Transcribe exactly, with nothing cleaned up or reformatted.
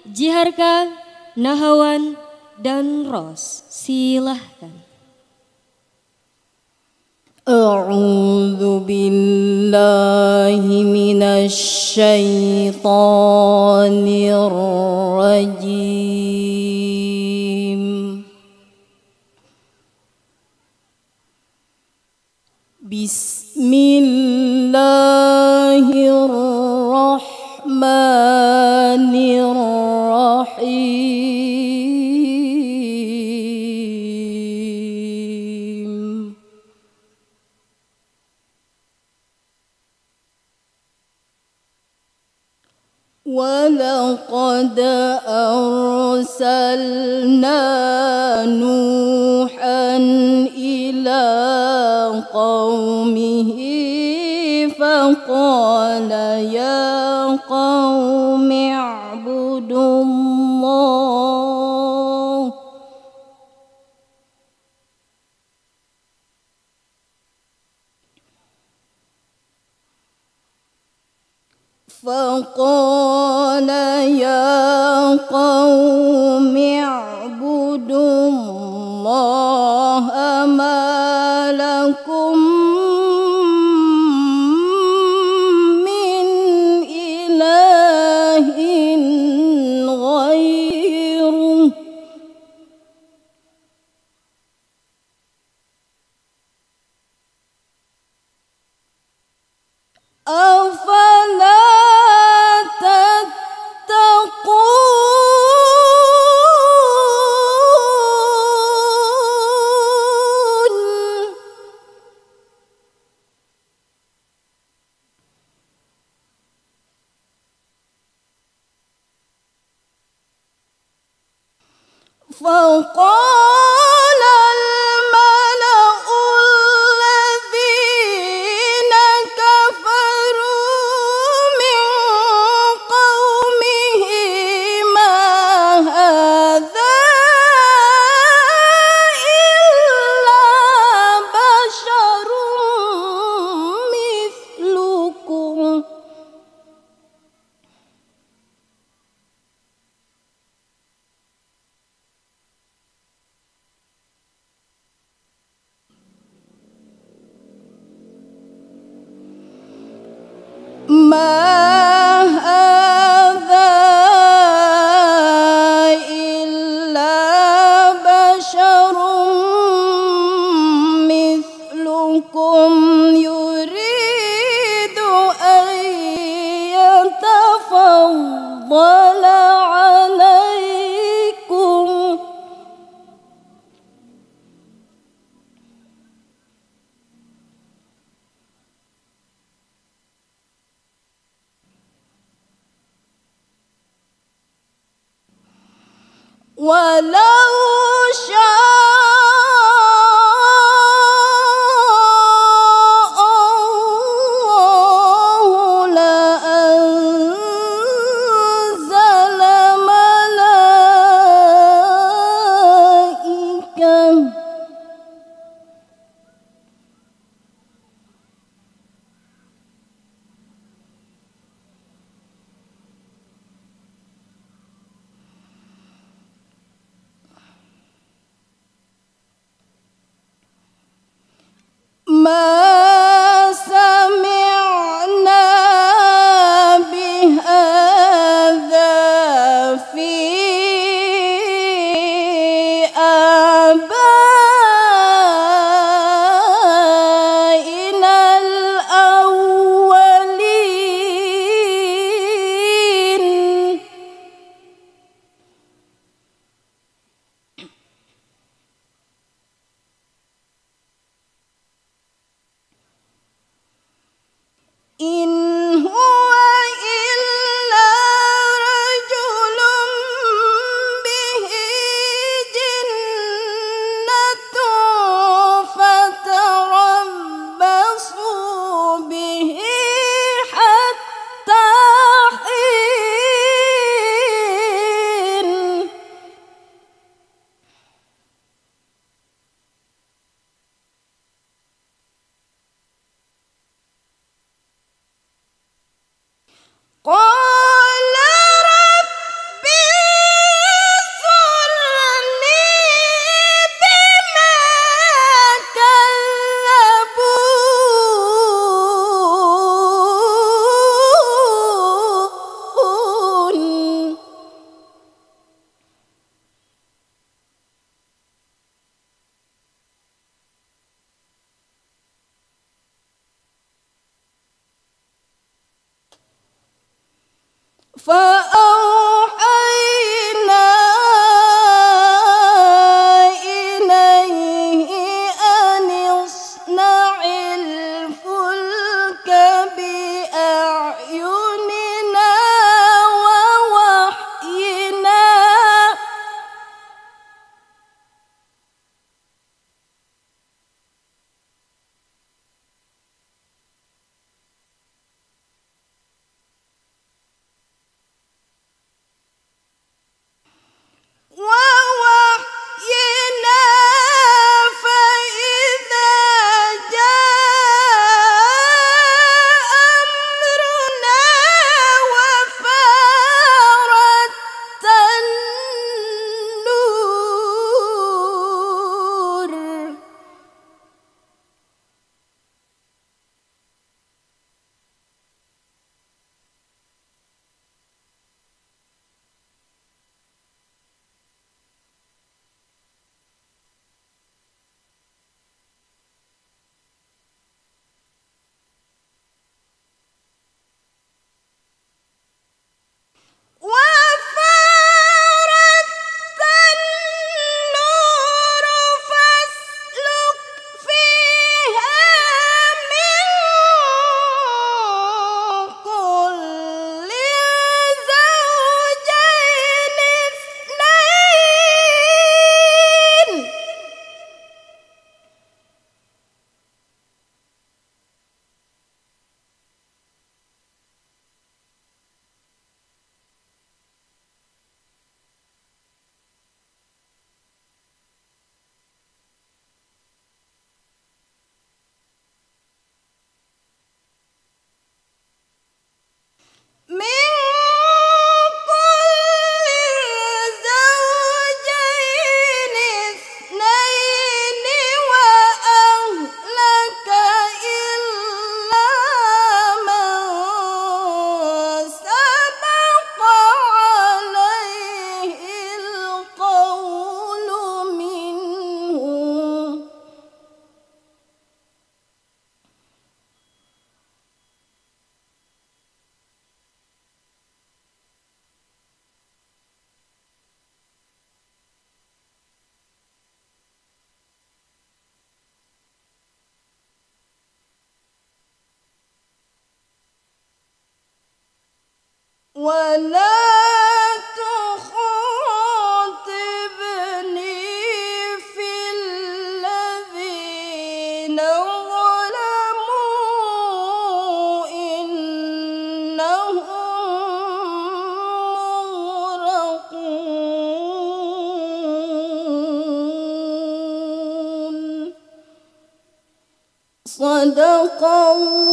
Jiharka, Nahawan, dan Ros. Silahkan. A'udzu billahi minasy syaithanir rajim. Bismillahirrahmanirrahim. وَلَقَدْ أَرْسَلْنَا نُوحًا إِلَى قَوْمِهِ فَقَالَ يَا قَوْمِ اعْبُدُوا اللَّهَ فقال يا قوم اعبدوا الله ما لكم من إله غيره أفلا فقال الملأ الذين كفروا من قومه ما هذا إلا بشر مثلكم ما هذا إلا بشر مثلكم يريد أن يتفضل عليكم ولو شاء الله لأنزل ملائكة فأوحينا إليه أن اصنع الفلك بأعيننا ووحينا ووحينا فإذا جاء أمرنا وفارت النور وفارت النور فاسلك فيها من كل زوجين اثنين من كل زوجين اثنين وأهلك إلا من سبق عليه القول منهم ولا تخاطبني في الذين ظلموا إنهم مغرقون. صدق الله